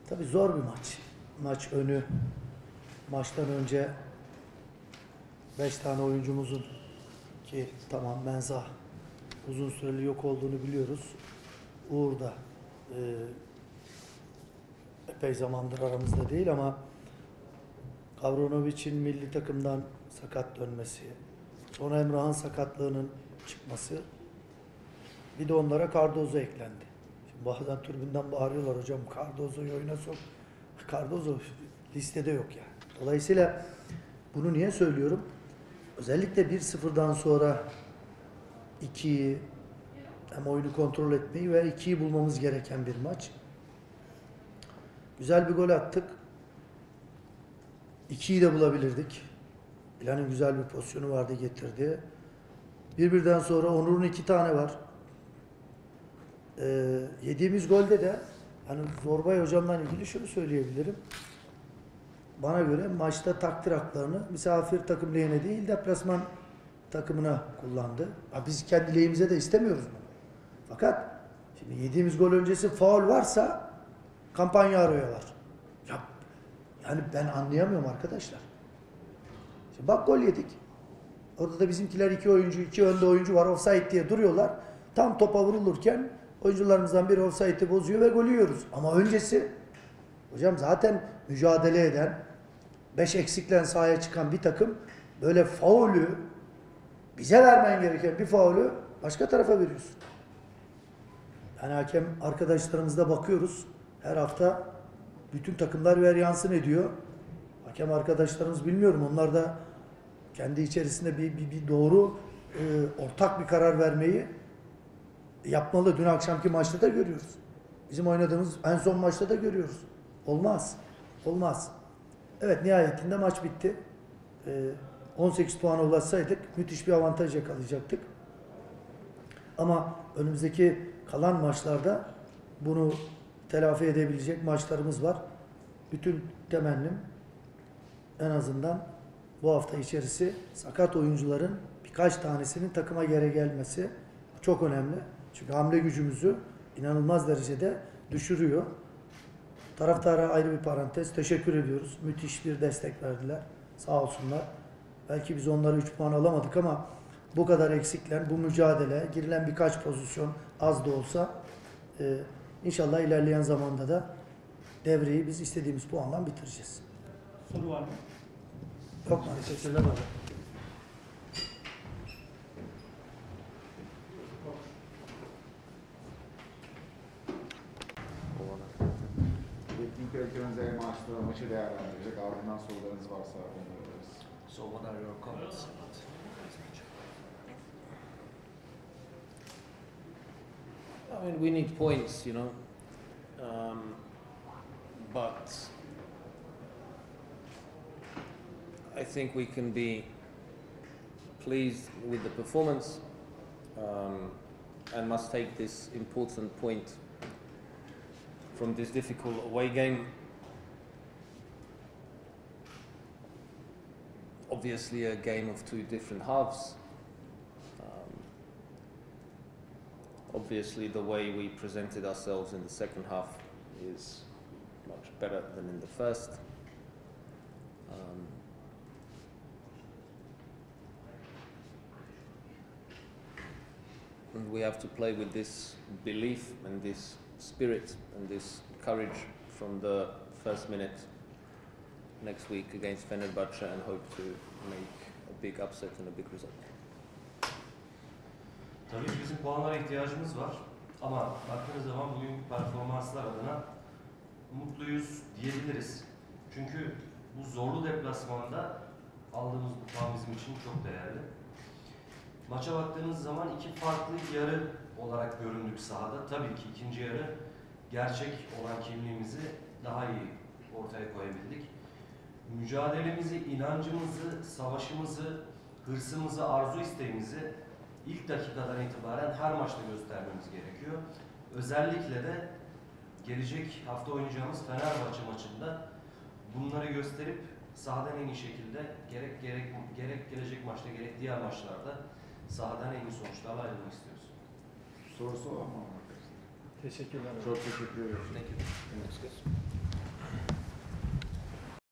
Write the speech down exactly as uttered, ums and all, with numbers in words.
Tabii zor bir maç. Maç önü, maçtan önce beş tane oyuncumuzun ki tamam Mensah uzun süreli yok olduğunu biliyoruz. Uğur da e, epey zamandır aramızda değil ama Gavronovic'in milli takımdan sakat dönmesi, sonra Emrah'ın sakatlığının çıkması, bir de onlara Cardozo eklendi. Şimdi bazen tribünden bağırıyorlar, hocam Cardozo'yu oyuna sok. Cardozo listede yok yani. Dolayısıyla bunu niye söylüyorum? Özellikle bir sıfırdan sonra ikiyi hem oyunu kontrol etmeyi ve ikiyi bulmamız gereken bir maç. Güzel bir gol attık. ikiyi de bulabilirdik. İlhan'ın güzel bir pozisyonu vardı, getirdi. Bir birden sonra Onur'un iki tane var. Ee, yediğimiz golde de hani Zorbay hocamdan ilgili şunu söyleyebilirim. Bana göre maçta takdir haklarını misafir takım lehine değil deplasman takımına kullandı. Ha, biz kendi lehimize de istemiyoruz bunu. Fakat şimdi yediğimiz gol öncesi faul varsa kampanya arıyorlar. Ya, yani ben anlayamıyorum arkadaşlar. Şimdi bak gol yedik. Orada da bizimkiler iki oyuncu, iki önde oyuncu var. Offside diye duruyorlar. Tam topa vurulurken oyuncularımızdan biri offside'i bozuyor ve golü yiyoruz. Ama öncesi hocam zaten mücadele eden, beş eksiklen sahaya çıkan bir takım böyle faulü, bize vermen gereken bir faulü başka tarafa veriyorsun. Yani hakem arkadaşlarımızda bakıyoruz. Her hafta bütün takımlar ver yansın ediyor. Hakem arkadaşlarımız bilmiyorum. Onlar da kendi içerisinde bir, bir, bir doğru e, ortak bir karar vermeyi yapmalı. Dün akşamki maçta da görüyoruz. Bizim oynadığımız en son maçta da görüyoruz. Olmaz. Olmaz. Evet, nihayetinde maç bitti. E, on sekiz puana ulaşsaydık müthiş bir avantaj yakalayacaktık. Ama önümüzdeki kalan maçlarda bunu telafi edebilecek maçlarımız var. Bütün temennim en azından bu hafta içerisi sakat oyuncuların birkaç tanesinin takıma geri gelmesi çok önemli. Çünkü hamle gücümüzü inanılmaz derecede düşürüyor. Taraftara ayrı bir parantez. Teşekkür ediyoruz. Müthiş bir destek verdiler. Sağ olsunlar. Belki biz onları üç puan alamadık ama bu kadar eksiklen, bu mücadele, girilen birkaç pozisyon az da olsa e, inşallah ilerleyen zamanda da devreyi biz istediğimiz puanla bitireceğiz. Soru var mı? Yok mu? Teşekkürler hocam. Teknik direktörünüz el maçta maçı değerlendirecek. Ardından sorularınız varsa onları alırız. So what are your comments? I mean, we need points, you know, um, but I think we can be pleased with the performance um, and must take this important point from this difficult away game. Obviously a game of two different halves. Um, obviously the way we presented ourselves in the second half is much better than in the first. Um, and we have to play with this belief and this spirit and this courage from the first minute next week against Fenerbahce and hope to make a big upset and a big result. Tabii ki bizim puanlara ihtiyacımız var ama baktığınız zaman bugünkü performanslar adına mutluyuz diyebiliriz. Çünkü bu zorlu deplasmanda aldığımız bu puan bizim için çok değerli. Maça baktığınız zaman iki farklı yarı olarak göründük sahada. Tabii ki ikinci yarı gerçek olan kimliğimizi daha iyi ortaya koyabildik. Mücadelemizi, inancımızı, savaşımızı, hırsımızı, arzu isteğimizi ilk dakikadan itibaren her maçta göstermemiz gerekiyor. Özellikle de gelecek hafta oynayacağımız Fenerbahçe maçında bunları gösterip sahadan en iyi şekilde gerek gerek gerek gelecek maçta gerek diğer maçlarda sahadan en iyi sonuçlarla ayrılmak istiyoruz. Sorusu olan mı? Teşekkürler. Çok teşekkür ederim. Thank you.